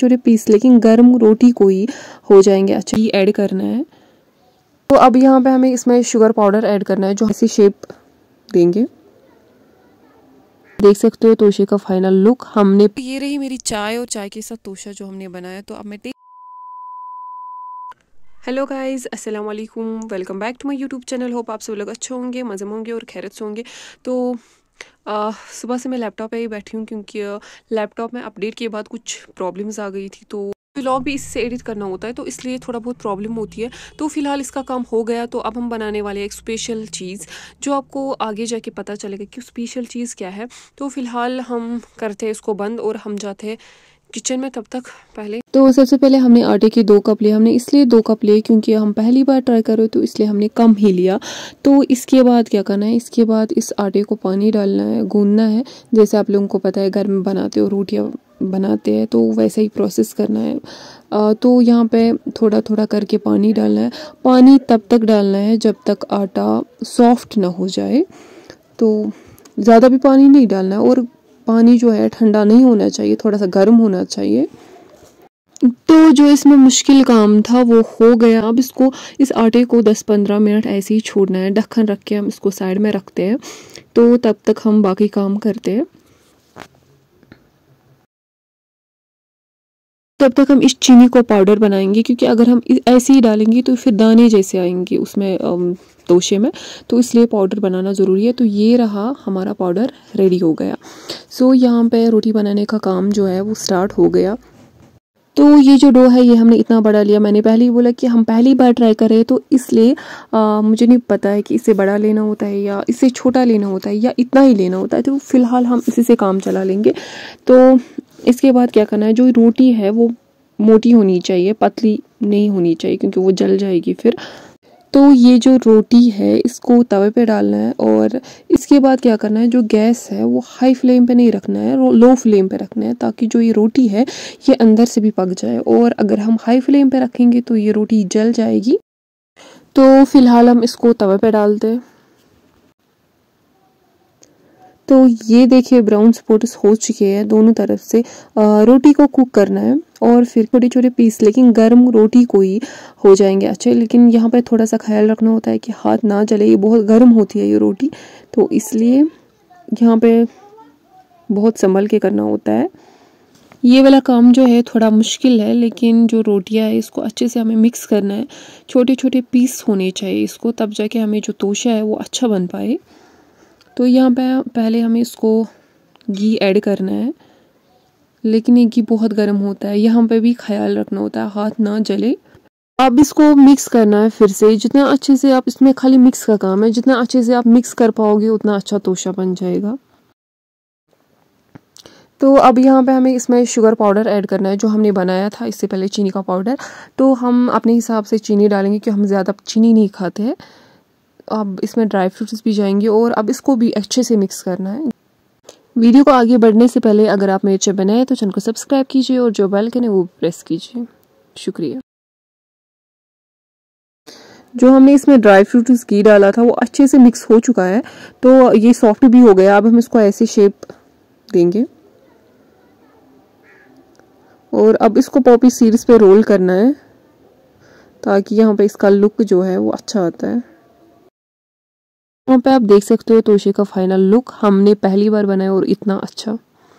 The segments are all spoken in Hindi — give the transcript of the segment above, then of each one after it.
छोटे पीस, लेकिन गर्म रोटी को ही हो जाएंगे। अच्छा, ये ऐड करना है। तो अब यहाँ पे हमें इसमें शुगर पाउडर ऐड करना है जो ऐसी शेप देंगे। देख सकते हो तोशे का फाइनल लुक। हमने ये रही मेरी चाय और चाय के साथ तोशा जो हमने बनाया। तो अब मैं हेलो गाइस, अस्सलाम वालेकुम, welcome back to my YouTube channel. Hope आप सब लोग अच्छे होंगे, मज़े में होंगे और खैरियत से होंगे। तो सुबह से मैं लैपटॉप पे ही बैठी हूँ क्योंकि लैपटॉप में अपडेट के बाद कुछ प्रॉब्लम्स आ गई थी। तो व्लॉग भी इससे एडिट करना होता है तो इसलिए थोड़ा बहुत प्रॉब्लम होती है। तो फिलहाल इसका काम हो गया। तो अब हम बनाने वाले एक स्पेशल चीज़ जो आपको आगे जाके पता चलेगा कि स्पेशल चीज़ क्या है। तो फिलहाल हम करते हैं इसको बंद और हम जाते हैं किचन में। तब तक पहले तो सबसे पहले हमने आटे के 2 कप लिए। हमने इसलिए 2 कप लिए क्योंकि हम पहली बार ट्राई कर रहे तो इसलिए हमने कम ही लिया। तो इसके बाद क्या करना है, इसके बाद इस आटे को पानी डालना है, गूंदना है। जैसे आप लोगों को पता है घर में बनाते हो, रोटियां बनाते हैं, तो वैसे ही प्रोसेस करना है। तो यहाँ पे थोड़ा थोड़ा करके पानी डालना है। पानी तब तक डालना है जब तक आटा सॉफ्ट ना हो जाए। तो ज़्यादा भी पानी नहीं डालना है और पानी जो है ठंडा नहीं होना चाहिए, थोड़ा सा गर्म होना चाहिए। तो जो इसमें मुश्किल काम था वो हो गया। अब इस आटे को 10-15 मिनट ऐसे ही छोड़ना है। ढक्कन रख के हम इसको साइड में रखते हैं। तो तब तक हम बाकी काम करते हैं। तब तक हम इस चीनी को पाउडर बनाएंगे क्योंकि अगर हम ऐसे ही डालेंगे तो फिर दाने जैसे आएंगे उसमें तोशे में। तो इसलिए पाउडर बनाना ज़रूरी है। तो ये रहा, हमारा पाउडर रेडी हो गया। सो यहाँ पे रोटी बनाने का काम जो है वो स्टार्ट हो गया। तो ये जो डो है ये हमने इतना बड़ा लिया। मैंने पहले ही बोला कि हम पहली बार ट्राई कर रहे हैं तो इसलिए मुझे नहीं पता है कि इससे बड़ा लेना होता है या इससे छोटा लेना होता है या इतना ही लेना होता है। तो फिलहाल हम इसी से काम चला लेंगे। तो इसके बाद क्या करना है, जो रोटी है वो मोटी होनी चाहिए, पतली नहीं होनी चाहिए क्योंकि वो जल जाएगी फिर। तो ये जो रोटी है इसको तवे पे डालना है और इसके बाद क्या करना है, जो गैस है वो हाई फ्लेम पे नहीं रखना है, लो फ्लेम पे रखना है ताकि जो ये रोटी है ये अंदर से भी पक जाए। और अगर हम हाई फ्लेम पे रखेंगे तो ये रोटी जल जाएगी। तो फिलहाल हम इसको तवे पे डालते हैं। तो ये देखिए ब्राउन स्पॉट्स हो चुके हैं दोनों तरफ से। रोटी को कुक करना है और फिर छोटे छोटे पीस, लेकिन गर्म रोटी को ही हो जाएंगे अच्छे। लेकिन यहाँ पे थोड़ा सा ख्याल रखना होता है कि हाथ ना जले, ये बहुत गर्म होती है ये रोटी। तो इसलिए यहाँ पे बहुत संभल के करना होता है। ये वाला काम जो है थोड़ा मुश्किल है, लेकिन जो रोटियां है इसको अच्छे से हमें मिक्स करना है। छोटे छोटे पीस होने चाहिए इसको, तब जाके हमें जो तोशा है वो अच्छा बन पाए। तो यहाँ पे पहले हमें इसको घी ऐड करना है, लेकिन ये घी बहुत गर्म होता है, यहाँ पे भी ख्याल रखना होता है हाथ ना जले। अब इसको मिक्स करना है फिर से। जितना अच्छे से आप, इसमें खाली मिक्स का काम है, जितना अच्छे से आप मिक्स कर पाओगे उतना अच्छा तोशा बन जाएगा। तो अब यहाँ पे हमें इसमें शुगर पाउडर ऐड करना है जो हमने बनाया था इससे पहले, चीनी का पाउडर। तो हम अपने हिसाब से चीनी डालेंगे क्योंकि हम ज़्यादा चीनी नहीं खाते हैं। अब इसमें ड्राई फ्रूट्स भी जाएंगे और अब इसको भी अच्छे से मिक्स करना है। वीडियो को आगे बढ़ने से पहले अगर आप मेरे चैनल बनाए तो चैनल को सब्सक्राइब कीजिए और जो बेल आइकन है वो प्रेस कीजिए। शुक्रिया। जो हमने इसमें ड्राई फ्रूट्स घी डाला था वो अच्छे से मिक्स हो चुका है। तो ये सॉफ्ट भी हो गया। अब हम इसको ऐसे शेप देंगे और अब इसको पॉपी सीड्स पे रोल करना है ताकि यहाँ पे इसका लुक जो है वो अच्छा आता है। यहाँ पे आप देख सकते हो तोशे का फाइनल लुक। हमने पहली बार बनाया और इतना अच्छा।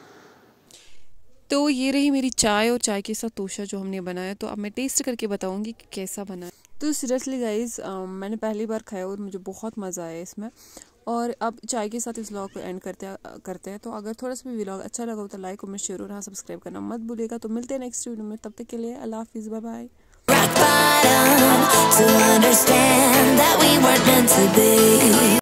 तो ये रही मेरी चाय और चाय के साथ तोशा जो हमने बनाया। तो अब मैं टेस्ट करके बताऊंगी कि कैसा बना है। तो सीरियसली गाइज, मैंने पहली बार खाया और मुझे बहुत मज़ा आया इसमें। और अब चाय के साथ इस व्लॉग को एंड करते हैं। तो अगर थोड़ा सा भी व्लॉग अच्छा लगा हो तो लाइक कमेंट शेयर और हाँ सब्सक्राइब करना मत भूलिएगा। तो मिलते हैं नेक्स्ट वीडियो में, तब तक के लिए अल्लाह हाफिज़, bye bye. Rock bottom to understand that we weren't meant to be.